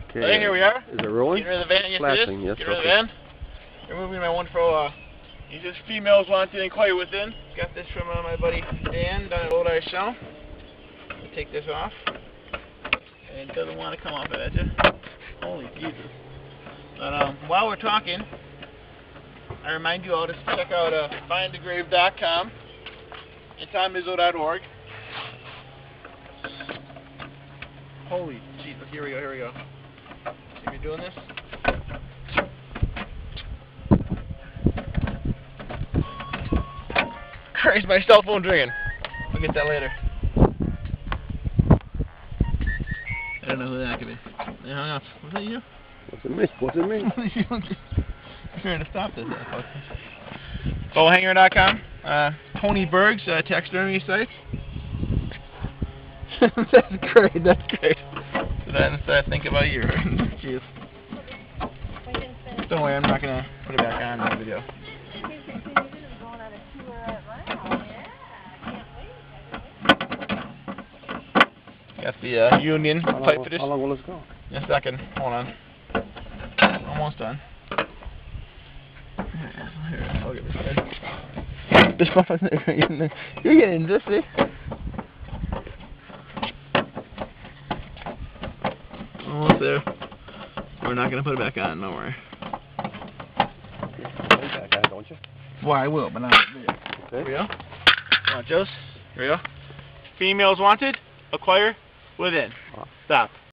Okay. Okay, here we are. Is it rolling? Get rid of the van. Yes, Flashing, it is. yes, Get rid of okay. the van. Removing my wonderful, these just females want to inquire within. Got this from my buddy Dan down at Old Irish Show. Take this off. And it doesn't want to come off it, you? Holy Jesus. But while we're talking, I remind you all to check out findthegrave.com and TomIzzo.org. Holy Jesus, here we go. See me doing this? Christ, my cell phone's ringing. I'll get that later. I don't know who that could be. They hung up. Was that you? What's it mean? I'm trying to stop this. Bowhanger.com. Tony Berg's taxidermy site. That's great. So then I think about you. Jeez. Don't worry, I'm not gonna put it back on in the video. Got the Union pipe fitters. How long will this go? In a second. Hold on. Almost done. Here, I'll get this guy. This one, you're getting this, see? Almost there. We're not gonna put it back on. Don't worry. You put it back on, don't you? Well, I will, but not in the video. Okay. Here we go. Wanchos. Here we go. Females wanted. Acquire within. Stop.